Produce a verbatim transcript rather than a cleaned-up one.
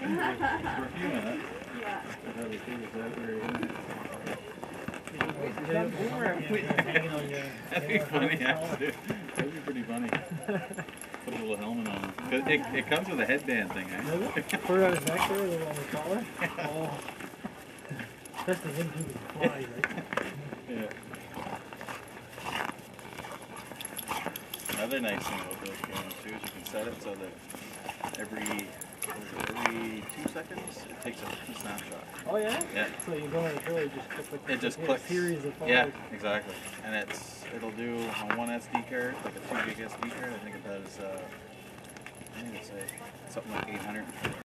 perfume in it. Yeah. That's how they figure that very That'd be funny, actually. That'd be pretty funny. Put a little helmet on him. It, it, it comes with a headband thing, eh? Does it? Put it on his neck there, a little on the collar. Oh. Especially him who can fly, right? Yeah. Another nice thing about those cameras too is you can set it so that every every two seconds it takes a snapshot. Oh yeah? Yeah. So you go in the door, you just click like It just a clicks. series of photos. Yeah, exactly. And it's it'll do on one S D card, like a two gig S D card. I think it does. Uh, I think it's uh, something like eight hundred.